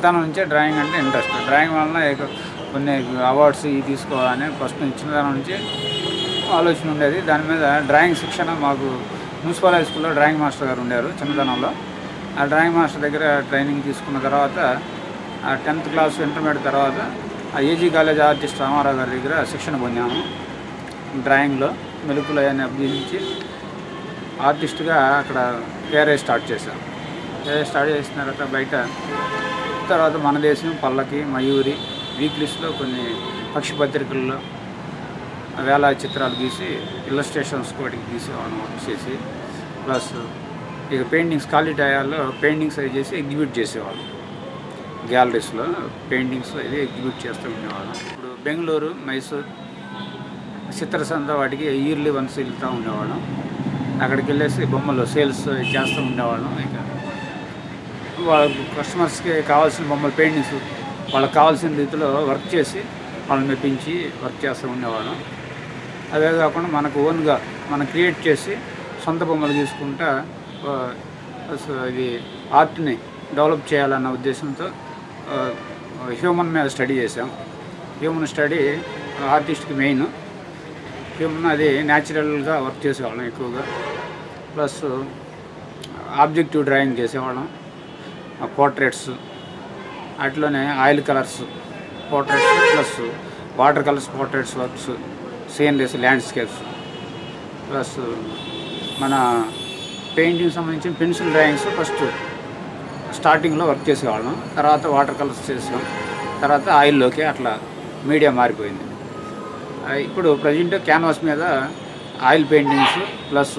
చిన్నతనం నుంచే డ్రాయింగ్ అంటే ఇంట్రెస్ట్. డ్రాయింగ్ వలన కొన్ని అవార్డ్స్ ఇవి తీసుకోవాలని ఫస్ట్ చిన్నతనం నుంచి ఆలోచన ఉండేది. దాని మీద డ్రాయింగ్ శిక్షణ మాకు మున్సిపల్ హై స్కూల్లో డ్రాయింగ్ మాస్టర్ గారు ఉండేవారు చిన్నతనంలో. ఆ డ్రాయింగ్ మాస్టర్ దగ్గర ట్రైనింగ్ తీసుకున్న తర్వాత 10th క్లాస్ ఇంటర్మీడియట్ తర్వాత ఆ ఏజీ కాలేజ్ ఆర్టిస్ట్ రామారావు గారి దగ్గర శిక్షణ పొందాము. డ్రాయింగ్లో మెలుకులు అవన్నీ అభ్యసించి ఆర్టిస్ట్గా అక్కడ కెరీర్ స్టార్ట్ చేశాం. కెరీర్ స్టార్ట్ చేసిన తర్వాత మన దేశం, పల్లకి, మయూరి, వీక్లీస్లో కొన్ని పక్షి పత్రికల్లో వేల చిత్రాలు గీసి ఇల్లస్ట్రేషన్స్ వాటికి గీసేవాళ్ళం చేసి, ప్లస్ ఇక పెయింటింగ్స్ ఖాళీ టయాల్లో పెయింటింగ్స్ అవి చేసి ఎగ్జిబిట్ చేసేవాళ్ళం. గ్యాలరీస్లో పెయింటింగ్స్ ఇది ఎగ్జిబిట్ చేస్తూ ఉండేవాళ్ళం. ఇప్పుడు బెంగళూరు, మైసూర్, చిత్రసంత వాటికి ఇయర్లీ వన్స్ వెళ్తూ ఉండేవాళ్ళం. అక్కడికి వెళ్ళేసి బొమ్మలు సేల్స్ చేస్తూ ఉండేవాళ్ళం. ఇక వాళ్ళకు కస్టమర్స్కి కావాల్సిన బొమ్మలు పెయింటింగ్స్ వాళ్ళకి కావాల్సిన రీతిలో వర్క్ చేసి వాళ్ళని మెప్పించి వర్క్ చేస్తూ ఉండేవాళ్ళం. అదే కాకుండా మనకు ఓన్గా మనం క్రియేట్ చేసి సొంత బొమ్మలు తీసుకుంటా ఇది ఆర్ట్ని డెవలప్ చేయాలన్న ఉద్దేశంతో హ్యూమన్ మీద స్టడీ చేసాం. హ్యూమన్ స్టడీ ఆర్టిస్ట్కి మెయిన్. హ్యూమన్ అది న్యాచురల్గా వర్క్ చేసేవాళ్ళం ఎక్కువగా. ప్లస్ ఆబ్జెక్టివ్ డ్రాయింగ్ చేసేవాళ్ళం. పోర్ట్రేట్స్ అట్లోనే oil colours portraits plus water colours portraits works, sceneries, landscapes, plus మన పెయింటింగ్ సంబంధించిన పెన్సిల్ డ్రాయింగ్స్ ఫస్ట్ స్టార్టింగ్లో వర్క్ చేసేవాళ్ళం. తర్వాత వాటర్ కలర్స్ చేసాం. తర్వాత ఆయిల్లోకి అట్లా మీడియా మారిపోయింది. ఇప్పుడు ప్రజెంట్ క్యాన్వాస్ మీద oil paintings plus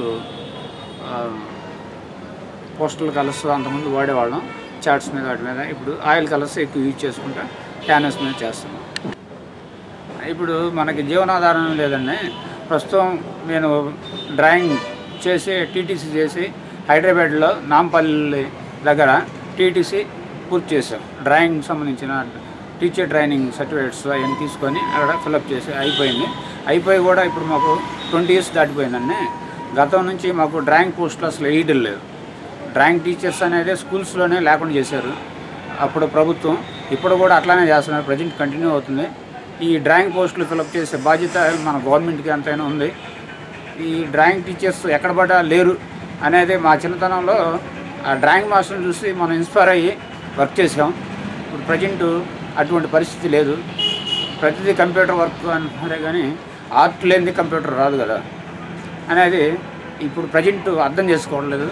postal colours అంతకుముందు వాడేవాళ్ళం చార్ట్స్ మీద వాటి మీద. ఇప్పుడు ఆయిల్ కలర్స్ ఎక్కువ యూజ్ చేసుకుంటా క్యాన్వాస్ మీద చేస్తున్నాం. ఇప్పుడు మనకి జీవనాధారం లేదండి. ప్రస్తుతం నేను డ్రాయింగ్ చేసి టీటీసీ చేసి హైదరాబాద్లో నాంపల్లి దగ్గర టీటీసీ పూర్తి చేశాం. డ్రాయింగ్ సంబంధించిన టీచర్ ట్రైనింగ్ సర్టిఫికేట్స్ అవన్నీ తీసుకొని అక్కడ ఫిలప్ చేసి అయిపోయి కూడా ఇప్పుడు మాకు 20 years దాటిపోయిందండి. గతం నుంచి మాకు డ్రాయింగ్ పోస్టులు అసలు వేయడం లేదు. డ్రాయింగ్ టీచర్స్ అనేది స్కూల్స్లోనే లేకుండా చేశారు అప్పుడు ప్రభుత్వం. ఇప్పుడు కూడా అట్లానే చేస్తున్నారు, ప్రజెంట్ కంటిన్యూ అవుతుంది. ఈ డ్రాయింగ్ పోస్టులు ఫిలప్ చేసే బాధ్యత మన గవర్నమెంట్కి ఎంతైనా ఉంది. ఈ డ్రాయింగ్ టీచర్స్ ఎక్కడ పడ్డా లేరు అనేది మా చిన్నతనంలో ఆ డ్రాయింగ్ మాస్టర్ని చూసి మనం ఇన్స్పైర్ అయ్యి వర్క్ చేసాం. ఇప్పుడు ప్రజెంట్ అటువంటి పరిస్థితి లేదు. ప్రతిదీ కంప్యూటర్ వర్క్ అంటున్నారే కానీ ఆర్ట్ లేనిది కంప్యూటర్ రాదు కదా అనేది ఇప్పుడు ప్రజెంట్ అర్థం చేసుకోవడం లేదు.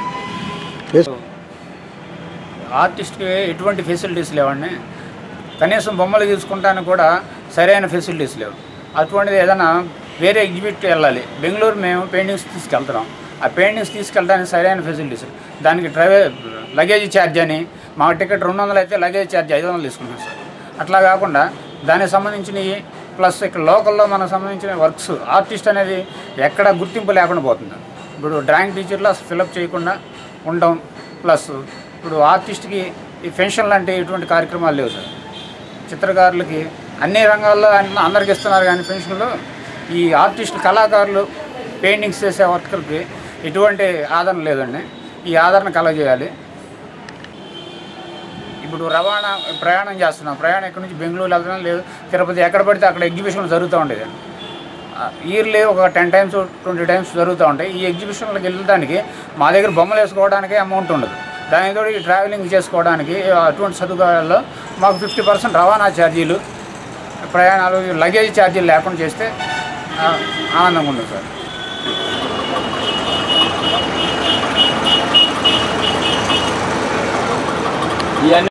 ఆర్టిస్ట్కి ఎటువంటి ఫెసిలిటీస్ లేవండి. కనీసం బొమ్మలు తీసుకుంటానికి కూడా సరైన ఫెసిలిటీస్ లేవు. అటువంటిది ఏదైనా వేరే ఎగ్జిబిట్కి వెళ్ళాలి. బెంగళూరు మేము పెయింటింగ్స్ తీసుకెళ్తున్నాం. ఆ పెయింటింగ్స్ తీసుకెళ్ళడానికి సరైన ఫెసిలిటీస్, దానికి లగేజ్ ఛార్జ్ అని మా టికెట్ 200 అయితే లగేజ్ ఛార్జ్ 500 తీసుకుంటాం సార్. అట్లా కాకుండా దానికి సంబంధించినవి ప్లస్ ఇక్కడ లోకల్లో మనకు సంబంధించిన వర్క్స్ ఆర్టిస్ట్ అనేది ఎక్కడ గుర్తింపు లేకుండా పోతుంది. ఇప్పుడు డ్రాయింగ్ టీచర్లో ఫిలప్ చేయకుండా ఉండడం, ప్లస్ ఇప్పుడు ఆర్టిస్ట్కి ఈ పెన్షన్ లాంటి ఇటువంటి కార్యక్రమాలు లేవు సార్. చిత్రకారులకి అన్ని రంగాల్లో అందరికి ఇస్తున్నారు కానీ పెన్షన్లు ఈ ఆర్టిస్ట్ కళాకారులు పెయింటింగ్స్ చేసే వర్కర్కి ఎటువంటి ఆదరణ లేదండి. ఈ ఆదరణ కలగజేయాలి. ఇప్పుడు ప్రయాణం చేస్తున్నాం. ప్రయాణం ఇక్కడ నుంచి బెంగళూరు వెళ్తున్నాం, లేదు తిరుపతి, ఎక్కడ పడితే అక్కడ ఎగ్జిబిషన్లు జరుగుతూ ఉండేది. ఇయర్లీ ఒక 10 times 20 times జరుగుతూ ఉంటాయి. ఈ ఎగ్జిబిషన్లకు వెళ్ళడానికి మా దగ్గర బొమ్మలు వేసుకోవడానికి అమౌంట్ ఉండదు. దానితో ఈ ట్రావెలింగ్ చేసుకోవడానికి అటువంటి సదుపాయాల్లో మాకు 50% రవాణా ఛార్జీలు, ప్రయాణాలు, లగేజ్ ఛార్జీలు లేకుండా చేస్తే ఆనందంగా ఉంటుంది సార్.